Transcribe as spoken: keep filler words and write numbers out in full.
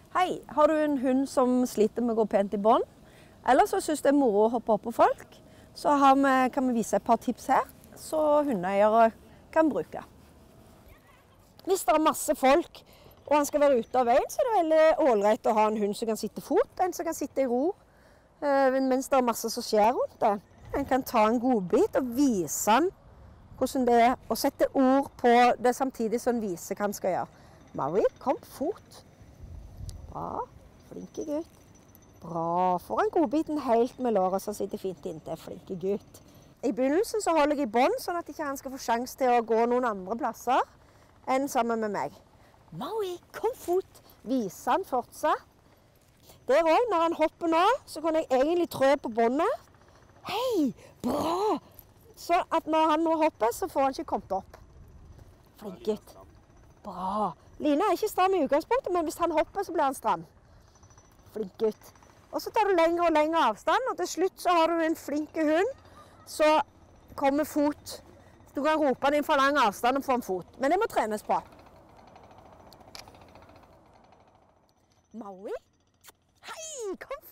Hei, har du en hund som sliter med å gå pent i bånd? Eller så synes det er moro å hoppe opp på folk? Så vi, kan vi vise et par tips her, så hundeeiere kan bruke. Hvis det er masse folk, og han skal være ute av veien, så er det veldig ålreit å ha en hund som kan sitte fot, en som kan sitte i ro, mens det er masse som skjer rundt det. En kan ta en godbit og vise han hvordan det er, og sette ord på det samtidig som han viser hva han skal gjøre. Maui, kom fot. Bra, flinke gutt. Bra, får han godbiten helt med låret som sitter fint inntil, flinke gutt. I begynnelsen så holder jeg i bånd, sånn at ikke han skal få sjanse til å gå noen andre plasser enn sammen med meg. Maui, kom fot. Vise han fortsatt. Der også, når han hopper nå, så kan jeg egentlig trø på båndet. Hei, bra! Så at når han nå hopper, så får han ikke kommet opp. Flink gutt. Bra. Lina er ikke stram i utgangspunktet, men hvis han hopper, så blir han stram. Flink gutt. Og så tar du lengre og lengre avstand, og til slutt så har du en flinke hund, så kommer fot. Du kan rope han inn for lang avstand og få en fot, men det må trenes på. Maui? Hei, kom